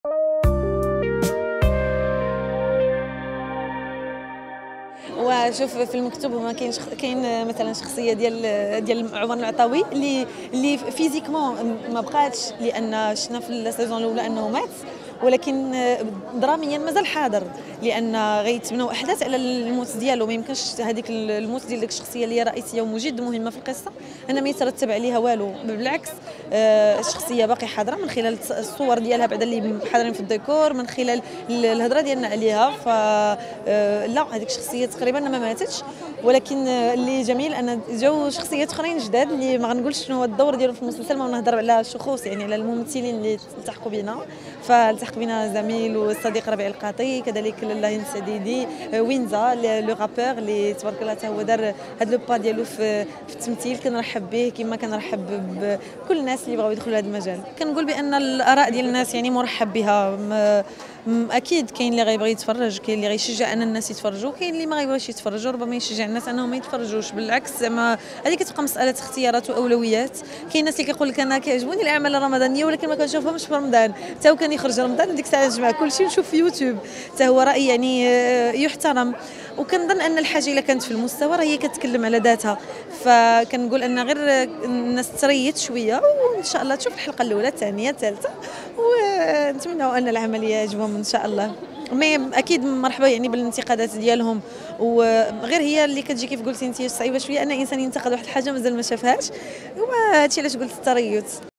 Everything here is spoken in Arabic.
وشوف في المكتوب ما كاينش، كاين مثلا شخصيه ديال عمر العطاوي اللي فيزيكمون ما بقاتش، لان شفنا في السيزون الاولى انه مات، ولكن دراميا مازال حاضر، لان غيتبناو احداث على الموت ديالو. ما يمكنش هذيك الموت ديال ديك الشخصيه اللي هي رئيسيه ومجد مهمه في القصه انا ما يترتب عليها والو، بالعكس الشخصيه باقي حاضره من خلال الصور ديالها بعدا اللي حاضرين في الديكور، من خلال الهضره ديالنا عليها. ف لا، هذيك الشخصيه تقريبا ما ماتتش، ولكن اللي جميل ان جاو شخصيات اخرين جداد اللي ما غنقولش شنو هو الدور ديالهم في المسلسل، ما نهضر على الشخوص يعني على الممثلين اللي التحقوا بنا. فالتحق بنا زميل والصديق ربيع القاطي، كذلك لاهين السديدي، وينزا لو رابور اللي تبارك الله حتى هو دار هذا لو با ديالو في التمثيل. كنرحب به كما كنرحب بكل الناس اللي بغاو يدخلوا لهذا المجال. كنقول بان الاراء ديال الناس يعني مرحب بها. اكيد كاين اللي غيبغي يتفرج، كاين اللي غيشجع ان الناس يتفرجوا، كاين اللي ما غيبغيش يتفرجوا، ربما يشجع الناس انهم ما يتفرجوش. بالعكس زعما هذه كتبقى مساله اختيارات واولويات. كاين الناس اللي كيقول لك انا كيعجبوني الاعمال الرمضانيه ولكن ما كنشوفهمش في رمضان، حتى هو كان يخرج رمضان ديك الساعه نجمع كلشي ونشوف في يوتيوب، حتى هو راي يعني يحترم. وكنظن ان الحاجه الا كانت في المستوى راه هي كتكلم على ذاتها. فكنقول ان غير الناس تريت شويه وان شاء الله تشوف الحلقه الاولى الثانيه الثالثه، ونتمنوا ان العمليه يعجبهم ان شاء الله. مي اكيد مرحبا يعني بالانتقادات ديالهم، وغير هي اللي كتجي كيف قلتي انت صعيبه شويه ان انسان ينتقد واحد الحاجه مازال ما شافهاش، وهادشي علاش قلت التريث.